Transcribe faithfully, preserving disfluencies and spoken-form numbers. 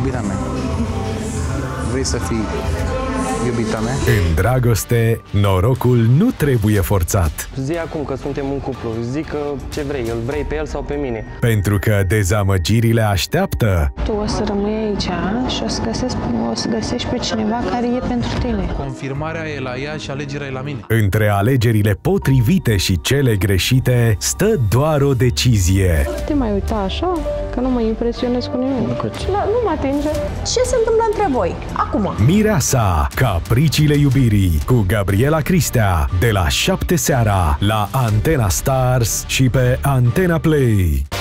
iubirea mea. Vrei să fii iubita mea? În dragoste, norocul nu trebuie forțat. Zi acum că suntem un cuplu, zic că ce vrei, îl vrei pe el sau pe mine. Pentru că dezamăgirile așteaptă. Tu o să rămâi aici și o să, găsesc, o să găsești pe cineva care e pentru tine. Confirmarea e la ea și alegerea e la mine. Între alegerile potrivite și cele greșite stă doar o decizie. Te mai uita așa, că nu mă impresionez cu nimic. La, nu mă atinge. Ce se întâmplă între voi? Acum. Mireasa, Capriciile iubirii, cu Gabriela Cristea, de la șapte seara la Antena Stars și pe Antena Play.